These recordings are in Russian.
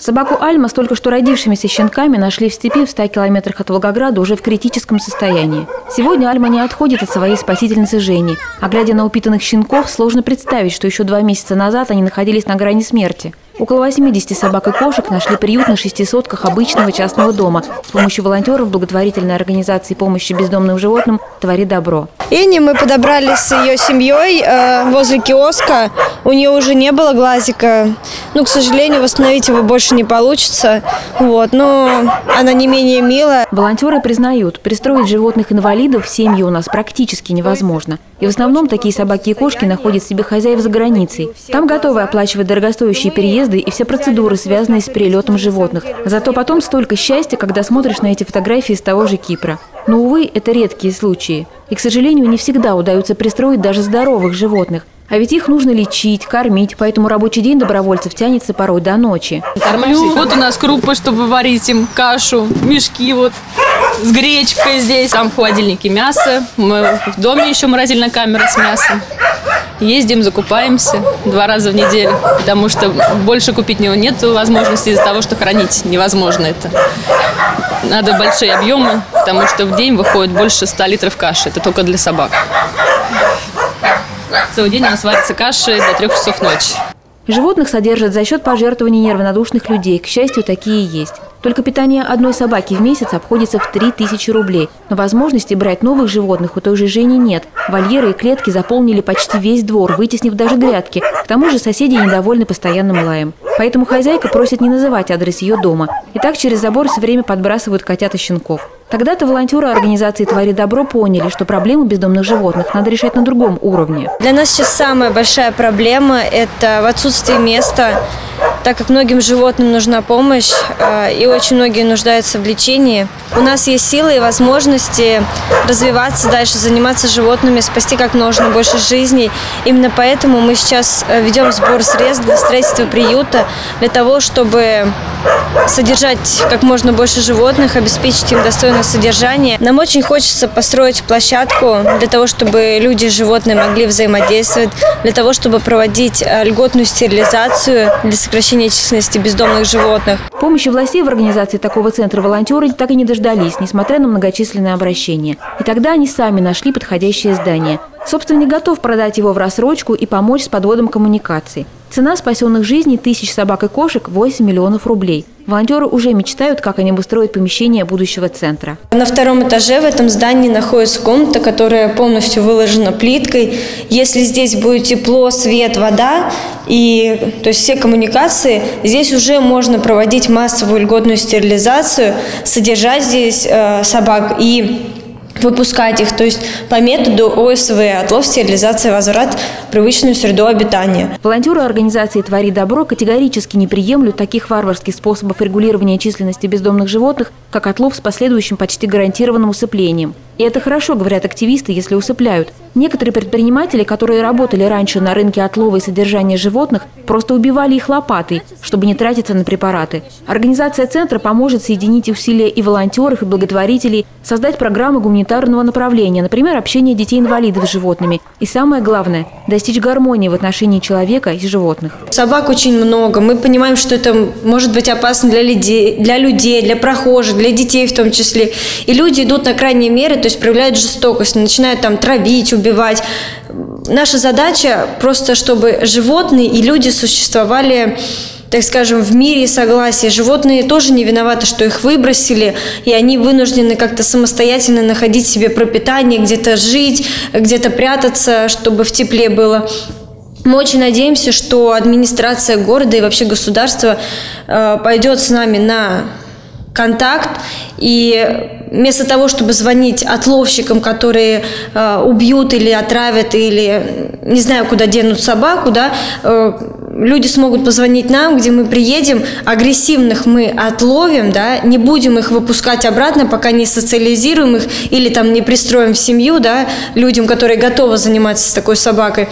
Собаку Альма с только что родившимися щенками нашли в степи в 100 километрах от Волгограда уже в критическом состоянии. Сегодня Альма не отходит от своей спасительницы Жени. А глядя на упитанных щенков, сложно представить, что еще 2 месяца назад они находились на грани смерти. Около 80 собак и кошек нашли приют на 6 сотках обычного частного дома с помощью волонтеров благотворительной организации помощи бездомным животным «Твори добро». Эни мы подобрали с ее семьей возле киоска. У нее уже не было глазика. К сожалению, восстановить его больше не получится. Но она не менее милая. Волонтеры признают, пристроить животных-инвалидов в семьи у нас практически невозможно. И в основном такие собаки и кошки находят себе хозяев за границей. Там готовы оплачивать дорогостоящие переезды и все процедуры, связанные с перелетом животных. Зато потом столько счастья, когда смотришь на эти фотографии с того же Кипра. Но, увы, это редкие случаи. И, к сожалению, не всегда удается пристроить даже здоровых животных. А ведь их нужно лечить, кормить, поэтому рабочий день добровольцев тянется порой до ночи. Кормлю. Вот у нас крупы, чтобы варить им кашу, мешки с гречкой здесь. Там в холодильнике мясо. Мы в доме еще морозильная камера с мясом. Ездим, закупаемся 2 раза в неделю, потому что больше купить нет возможности из-за того, что хранить невозможно это. Надо большие объемы, потому что в день выходит больше 100 литров каши. Это только для собак. Целый день у нас варится каши до 3 часов ночи. Животных содержат за счет пожертвований неравнодушных людей. К счастью, такие есть. Только питание одной собаки в месяц обходится в 3000 рублей. Но возможности брать новых животных у той же Жени нет. Вольеры и клетки заполнили почти весь двор, вытеснив даже грядки. К тому же соседи недовольны постоянным лаем. Поэтому хозяйка просит не называть адрес ее дома. И так через забор все время подбрасывают котят и щенков. Тогда-то волонтеры организации «Твори добро» поняли, что проблему бездомных животных надо решать на другом уровне. Для нас сейчас самая большая проблема – это в отсутствии места, так как многим животным нужна помощь, и очень многие нуждаются в лечении. У нас есть силы и возможности развиваться дальше, заниматься животными, спасти как можно больше жизней. Именно поэтому мы сейчас ведем сбор средств для строительства приюта, для того, чтобы содержать как можно больше животных, обеспечить им достойное содержание. Нам очень хочется построить площадку для того, чтобы люди и животные могли взаимодействовать, для того, чтобы проводить льготную стерилизацию для сокращения численности бездомных животных. Помощи властей в организации такого центра волонтеры так и не дождались, несмотря на многочисленные обращения. И тогда они сами нашли подходящее здание. Собственник готов продать его в рассрочку и помочь с подводом коммуникаций. Цена спасенных жизней 1000 собак и кошек – 8 миллионов рублей. Волонтеры уже мечтают, как они обустроят помещение будущего центра. На 2-м этаже в этом здании находится комната, которая полностью выложена плиткой. Если здесь будет тепло, свет, вода, то есть все коммуникации, здесь уже можно проводить массовую льготную стерилизацию, содержать здесь собак и выпускать их, то есть по методу ОСВ, отлов, стерилизация, возврат в привычную среду обитания. Волонтеры организации «Твори добро» категорически не приемлют таких варварских способов регулирования численности бездомных животных, как отлов с последующим почти гарантированным усыплением. И это хорошо, говорят активисты, если усыпляют. Некоторые предприниматели, которые работали раньше на рынке отлова и содержания животных, просто убивали их лопатой, чтобы не тратиться на препараты. Организация центра поможет соединить усилия и волонтеров, и благотворителей, создать программы гуманитарного направления, например, общение детей-инвалидов с животными. И самое главное – достичь гармонии в отношении человека и животных. Собак очень много. Мы понимаем, что это может быть опасно для людей, для прохожих, для детей в том числе. И люди идут на крайние меры, то есть проявляют жестокость, начинают травить, убивать. Наша задача просто, чтобы животные и люди существовали, так скажем, в мире и согласии. Животные тоже не виноваты, что их выбросили, и они вынуждены как-то самостоятельно находить себе пропитание, где-то жить, где-то прятаться, чтобы в тепле было. Мы очень надеемся, что администрация города и вообще государство пойдет с нами на контакт, и вместо того, чтобы звонить отловщикам, которые убьют или отравят, или не знаю, куда денут собаку, люди смогут позвонить нам, где мы приедем, агрессивных мы отловим, не будем их выпускать обратно, пока не социализируем их или не пристроим в семью, людям, которые готовы заниматься с такой собакой.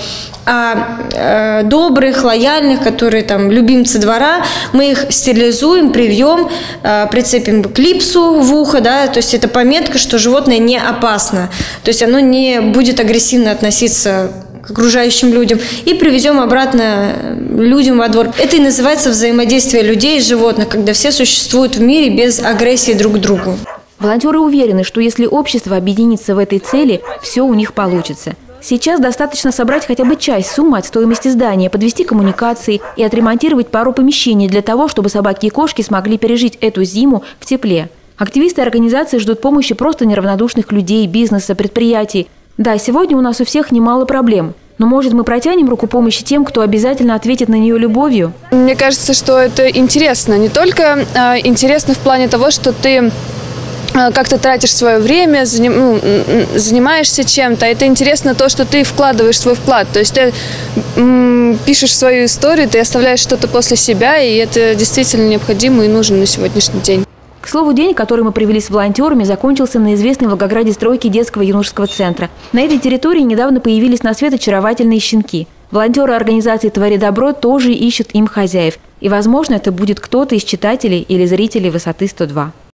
А добрых, лояльных, которые любимцы двора, мы их стерилизуем, привьем, прицепим клипсу в ухо, то есть это пометка, что животное не опасно, то есть оно не будет агрессивно относиться к окружающим людям и привезем обратно людям во двор. Это и называется взаимодействие людей и животных, когда все существуют в мире без агрессии друг к другу. Волонтеры уверены, что если общество объединится в этой цели, все у них получится. Сейчас достаточно собрать хотя бы часть суммы от стоимости здания, подвести коммуникации и отремонтировать пару помещений для того, чтобы собаки и кошки смогли пережить эту зиму в тепле. Активисты организации ждут помощи просто неравнодушных людей, бизнеса, предприятий. Да, сегодня у нас у всех немало проблем. Но, может, мы протянем руку помощи тем, кто обязательно ответит на нее любовью? Мне кажется, что это интересно. Не только интересно в плане того, что ты как ты тратишь свое время, занимаешься чем-то. Это интересно то, что ты вкладываешь свой вклад. То есть ты пишешь свою историю, ты оставляешь что-то после себя, и это действительно необходимо и нужно на сегодняшний день. К слову, день, который мы провели с волонтерами, закончился на известной в Волгограде стройке детского юношеского центра. На этой территории недавно появились на свет очаровательные щенки. Волонтеры организации «Твори добро» тоже ищут им хозяев. И, возможно, это будет кто-то из читателей или зрителей «Высоты 102».